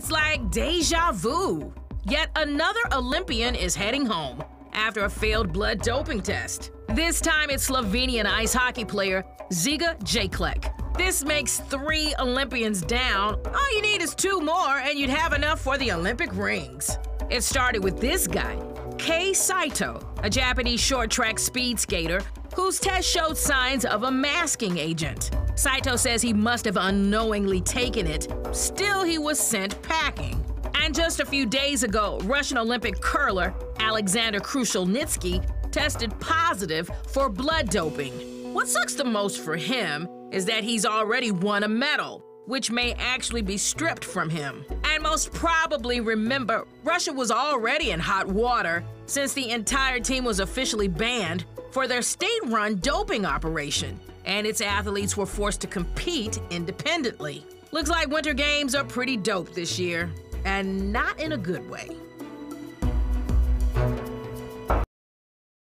It's like deja vu. Yet another Olympian is heading home after a failed blood doping test. This time it's Slovenian ice hockey player Ziga Jeglic. This makes 3 Olympians down. All you need is 2 more and you'd have enough for the Olympic rings. It started with this guy, Kei Saito, a Japanese short track speed skater whose test showed signs of a masking agent. Saito says he must have unknowingly taken it. Still, he was sent packing. And just a few days ago, Russian Olympic curler Alexander Krushelnitsky tested positive for blood doping. What sucks the most for him is that he's already won a medal, which may actually be stripped from him. And most probably remember, Russia was already in hot water since the entire team was officially banned for their state-run doping operation, and its athletes were forced to compete independently. Looks like Winter Games are pretty dope this year, and not in a good way.